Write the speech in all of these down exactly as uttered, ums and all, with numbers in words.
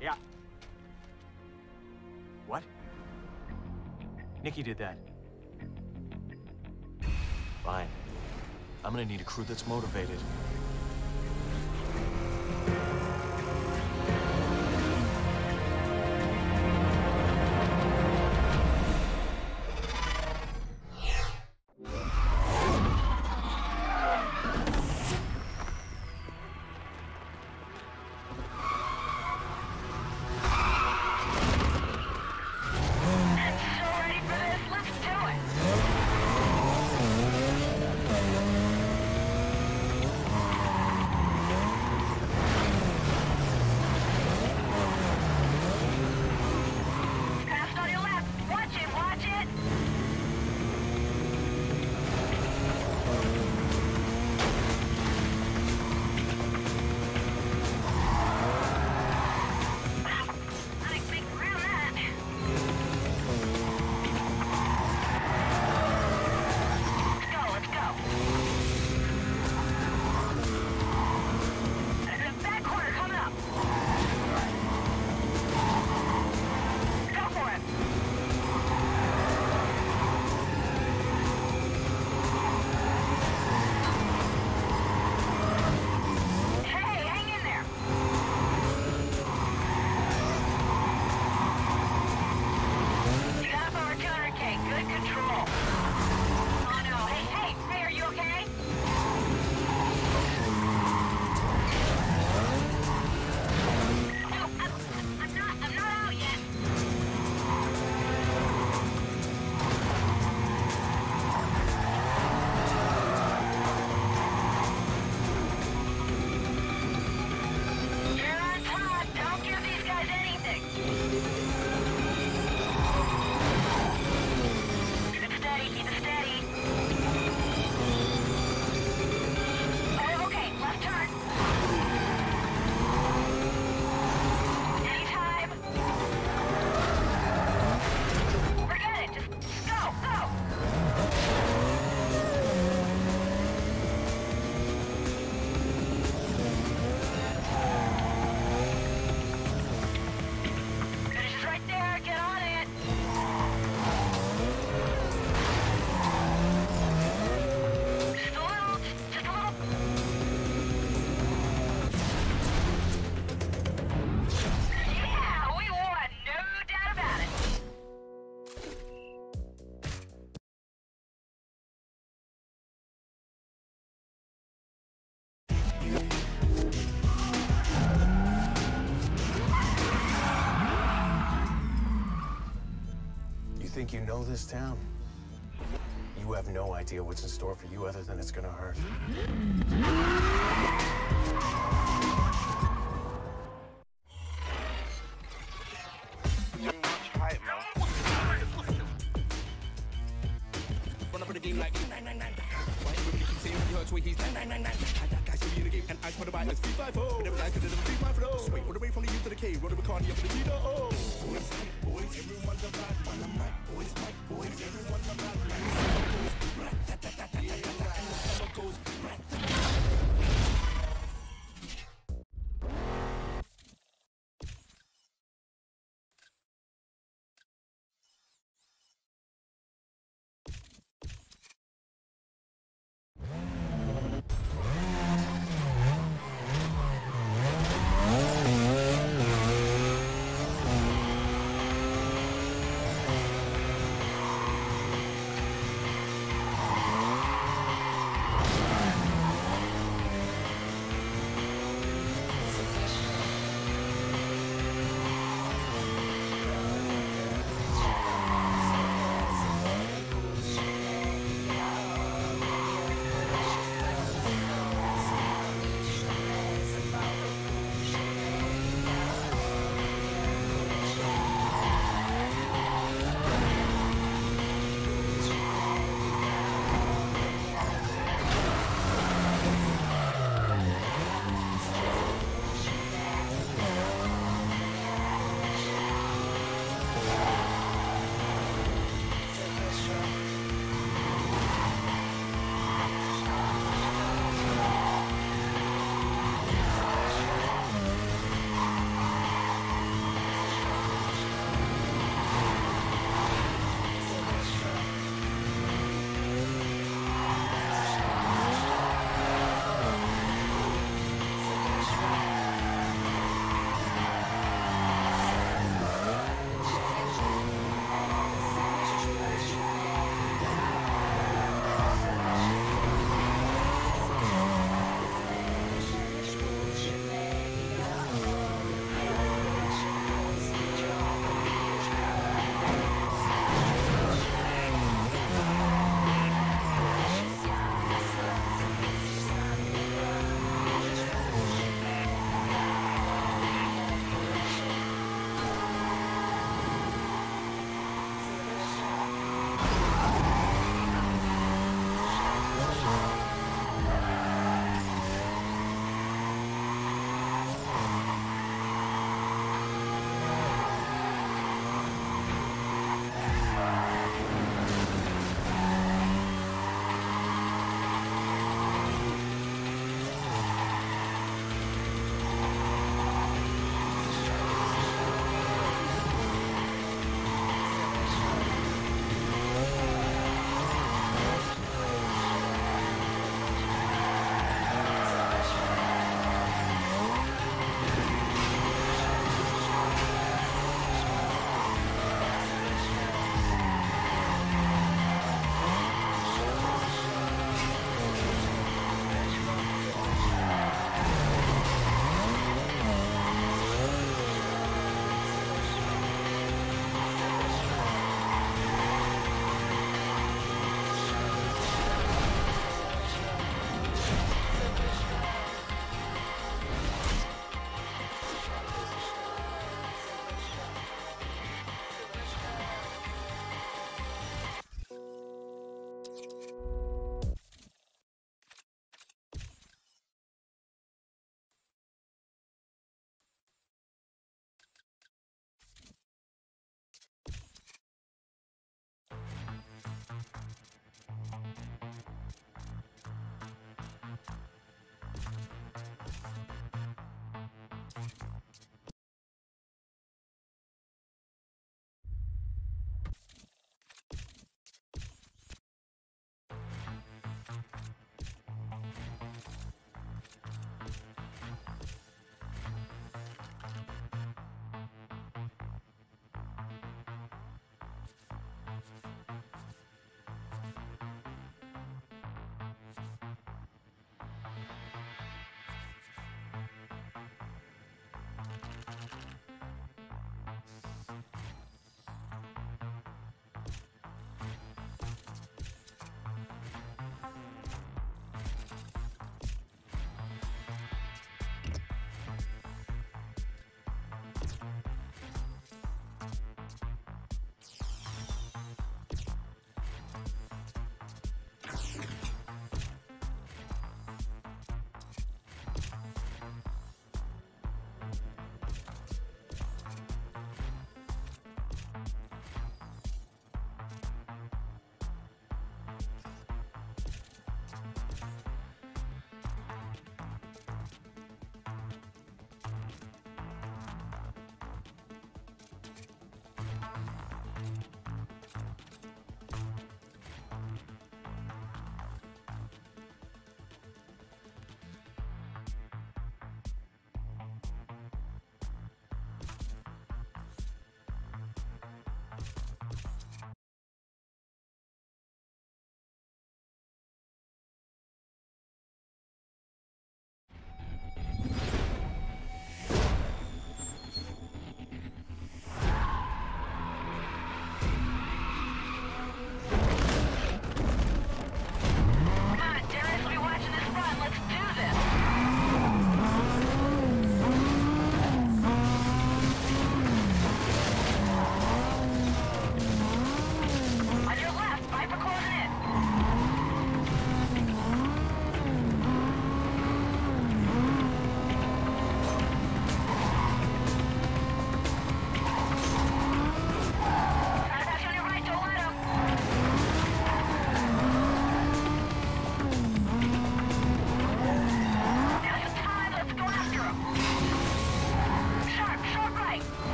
Yeah. What? Nikki did that. Fine. I'm gonna need a crew that's motivated. Think you know this town? You have no idea what's in store for you other than it's gonna hurt. Too much hype, man. Run up in the game like nine nine nine. Why everybody keep saying he hurts where he's nine nine nine nine. That guy's gonna be in the game and I swear to buy us three five oh. But every guy's gonna never beat my flow. Straight all the way from the U to the K, roll the Bacardi up to the Tito. Oh, boys, boys, everyone's a bad man. I'm like, boys, my boys, everyone's a bad man. Yeah, right. And the summer goes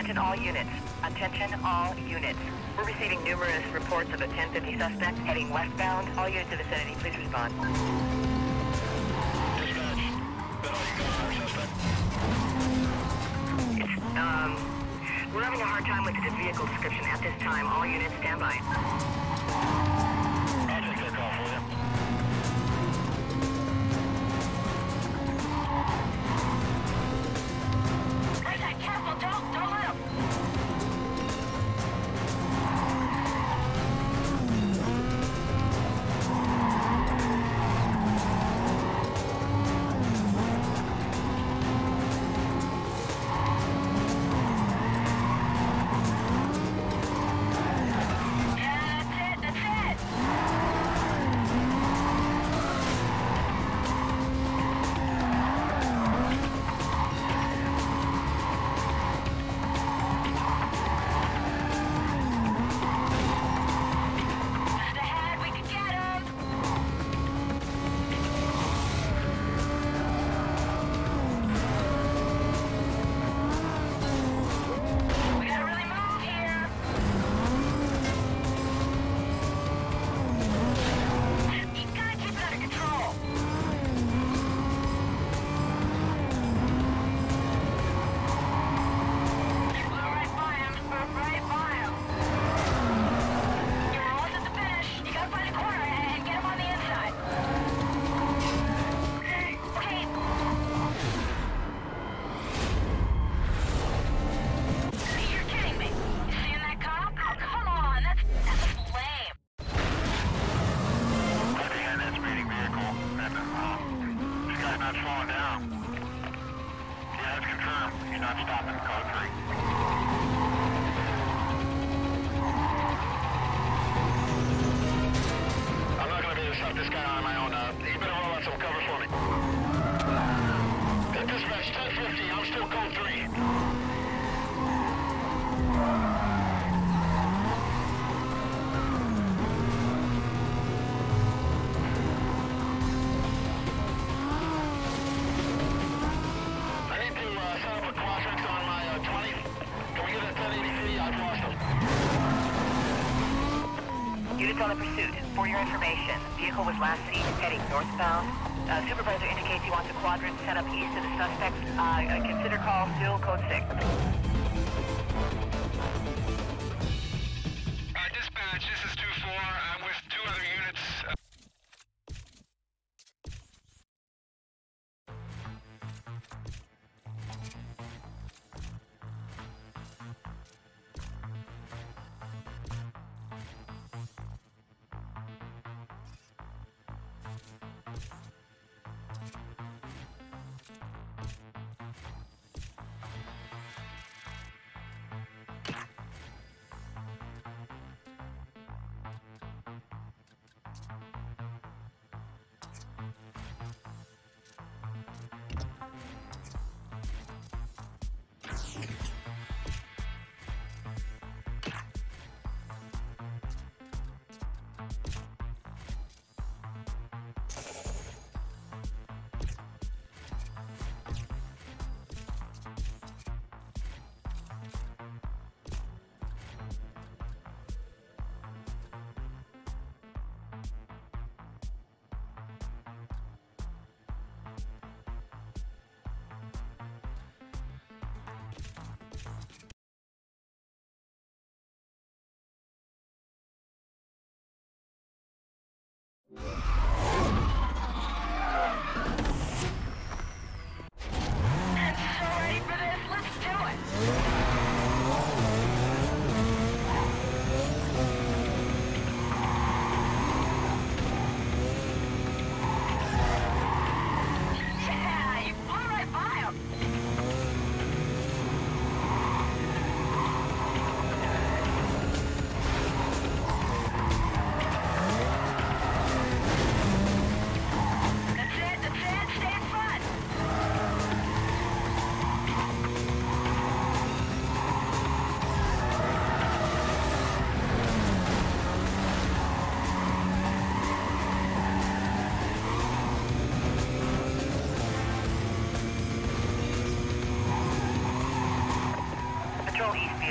Attention all units. Attention all units. We're receiving numerous reports of a ten fifty suspect heading westbound. All units in the vicinity, please respond. Dispatch, been all you got on our suspect? It's, um, we're having a hard time with the vehicle description at this time. All units, stand by. I'll just get a call for you. Careful, don't, don't let him. On the pursuit. For your information, vehicle was last seen heading northbound. Uh, supervisor indicates he wants a quadrant set up east of the suspect. Uh, consider call still code six. Uh, dispatch, this is two four. I'm with two other units. Uh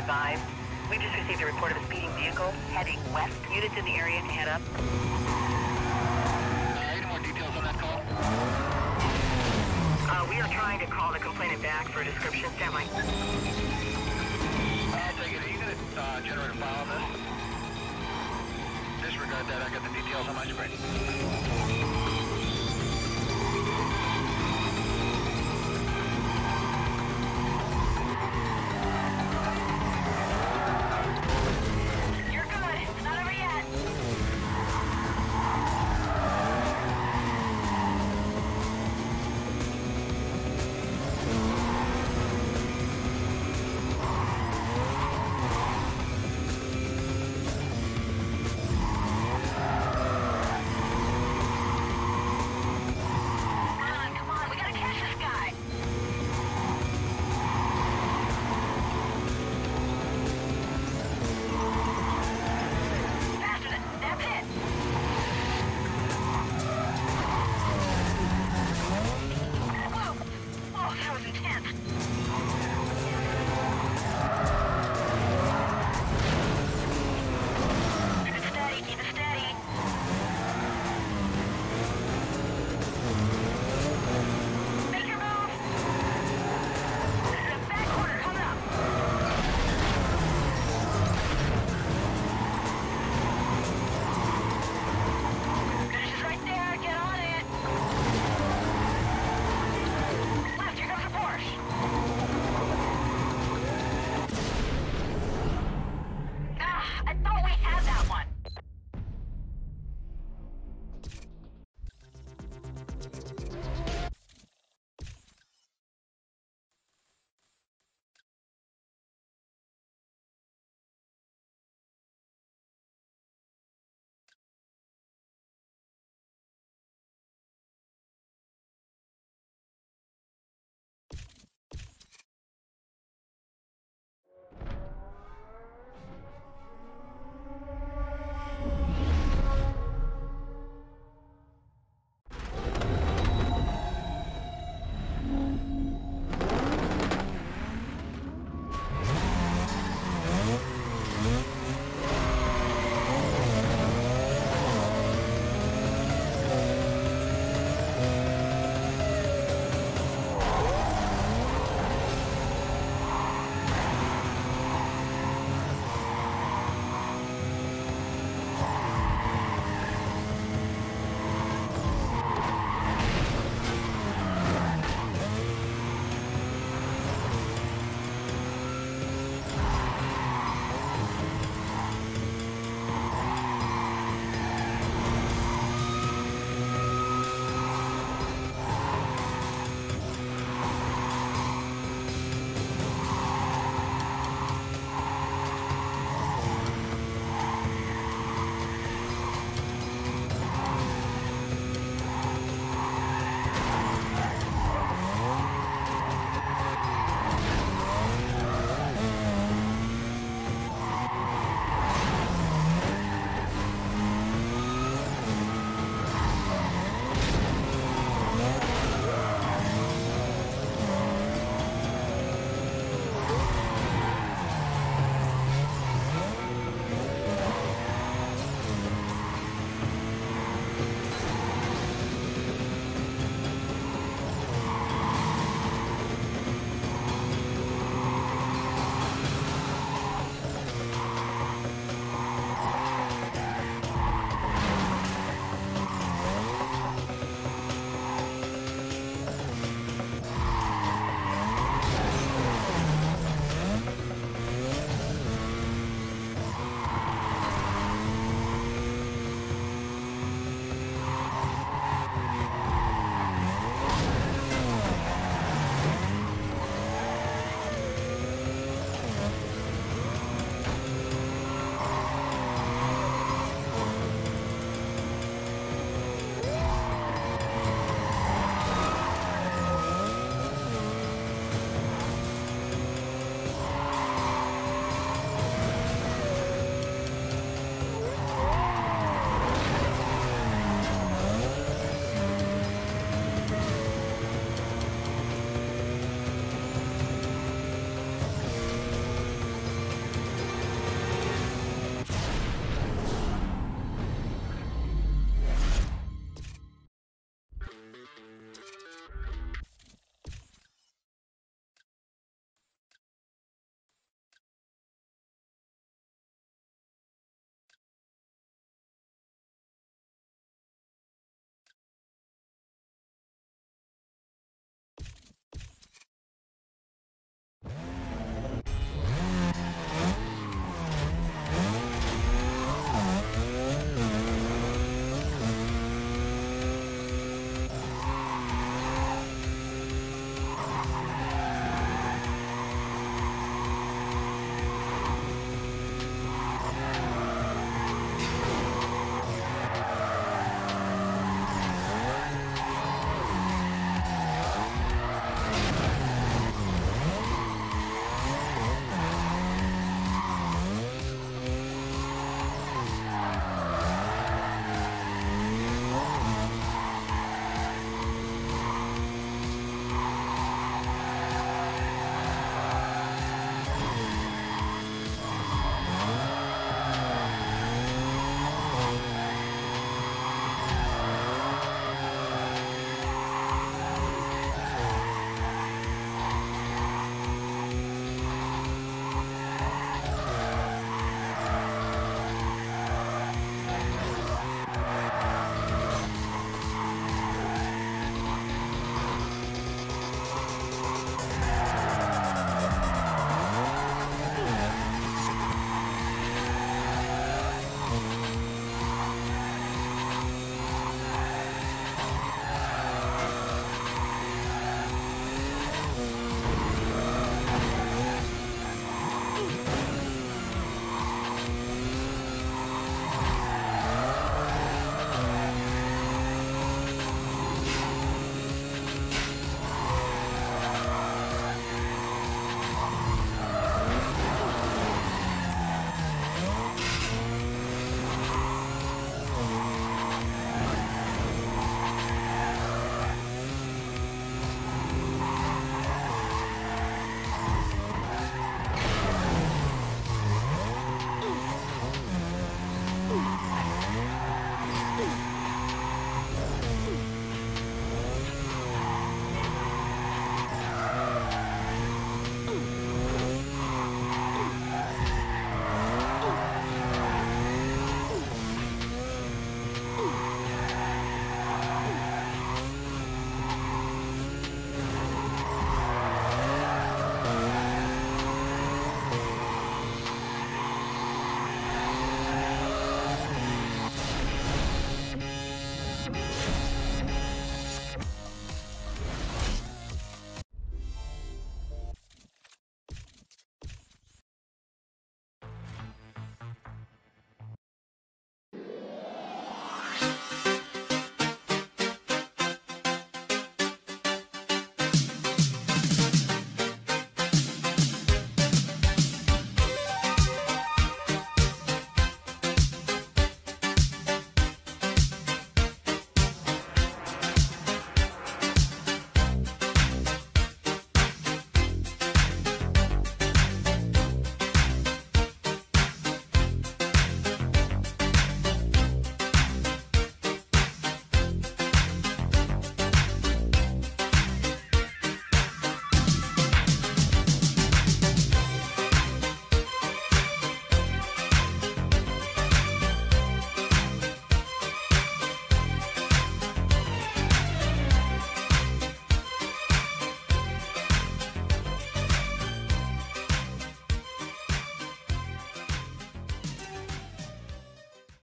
five. We just received a report of a speeding vehicle heading west. Units in the area to head up. Uh, any more details on that call? Uh, we are trying to call the complainant back for a description. Stand by. I'll take it. Are you going to uh, generate a file on this? Disregard that. I got the details on my screen.